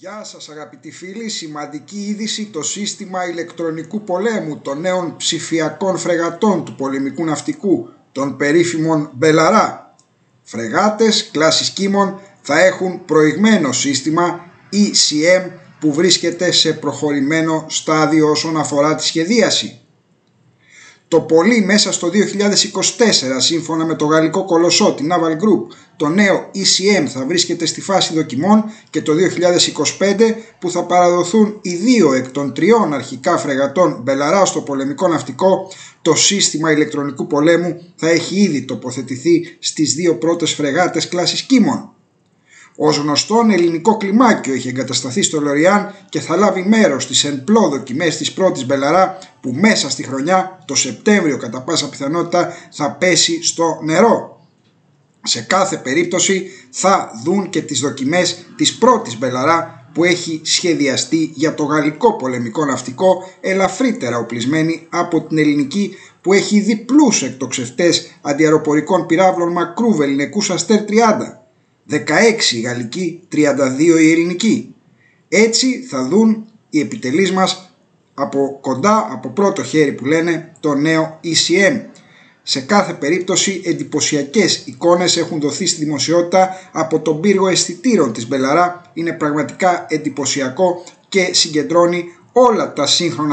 Γεια σας αγαπητοί φίλοι, σημαντική είδηση: το σύστημα ηλεκτρονικού πολέμου των νέων ψηφιακών φρεγατών του πολεμικού ναυτικού, των περίφημων Μπελαρά. Φρεγάτες κλάσης Κίμων θα έχουν προηγμένο σύστημα ECM που βρίσκεται σε προχωρημένο στάδιο όσον αφορά τη σχεδίαση. Το πολύ μέσα στο 2024, σύμφωνα με το γαλλικό κολοσσό, την Naval Group, το νέο ECM θα βρίσκεται στη φάση δοκιμών και το 2025 που θα παραδοθούν οι δύο εκ των τριών αρχικά φρεγατών Μπελαρά στο πολεμικό ναυτικό, το σύστημα ηλεκτρονικού πολέμου θα έχει ήδη τοποθετηθεί στις δύο πρώτες φρεγάτες κλάσης Κίμων. Ως γνωστόν, ελληνικό κλιμάκιο έχει εγκατασταθεί στο Λοριάν και θα λάβει μέρος στις εν πλώ δοκιμές της πρώτης Μπελαρά που μέσα στη χρονιά, το Σεπτέμβριο κατά πάσα πιθανότητα, θα πέσει στο νερό. Σε κάθε περίπτωση θα δουν και τις δοκιμές της πρώτης Μπελαρά που έχει σχεδιαστεί για το γαλλικό πολεμικό ναυτικό, ελαφρύτερα οπλισμένη από την ελληνική που έχει διπλούς εκτοξευτές αντιαεροπορικών πυράβλων μακρού βεληνικούς Αστέρ 30. 16 η γαλλική, 32 η ελληνική. Έτσι θα δουν οι επιτελείς μας από κοντά, από πρώτο χέρι που λένε, το νέο ECM. Σε κάθε περίπτωση εντυπωσιακές εικόνες έχουν δοθεί στη δημοσιότητα από τον πύργο αισθητήρων της Μπελαρά. Είναι πραγματικά εντυπωσιακό και συγκεντρώνει όλα τα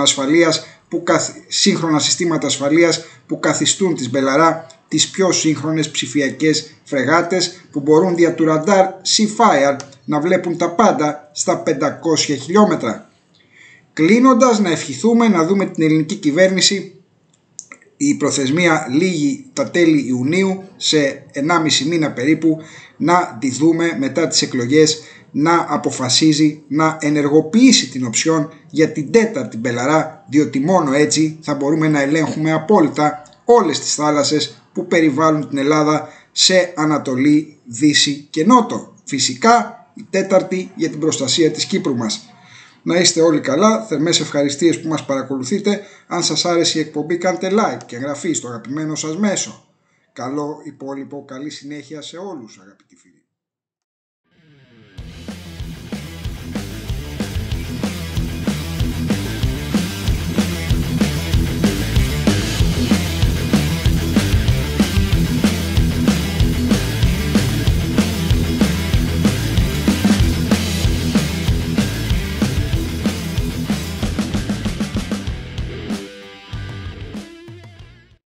σύγχρονα συστήματα ασφαλείας που καθιστούν τις Μπελαρά τις πιο σύγχρονες ψηφιακές φρεγάτες που μπορούν δια του ραντάρ Seafire να βλέπουν τα πάντα στα 500 χιλιόμετρα. Κλείνοντας, να ευχηθούμε να δούμε την ελληνική κυβέρνηση, η προθεσμία λήγει τα τέλη Ιουνίου, σε 1,5 μήνα περίπου, να τη δούμε μετά τις εκλογές να αποφασίζει να ενεργοποιήσει την οψιόν για την τέταρτη Μπελαρά, διότι μόνο έτσι θα μπορούμε να ελέγχουμε απόλυτα όλες τις θάλασσες που περιβάλλουν την Ελλάδα σε Ανατολή, Δύση και Νότο. Φυσικά η τέταρτη για την προστασία της Κύπρου μας. Να είστε όλοι καλά, θερμές ευχαριστίες που μας παρακολουθείτε. Αν σας άρεσε η εκπομπή, κάντε like και εγγραφή στο αγαπημένο σας μέσο. Καλό υπόλοιπο, καλή συνέχεια σε όλους αγαπητοί φίλοι.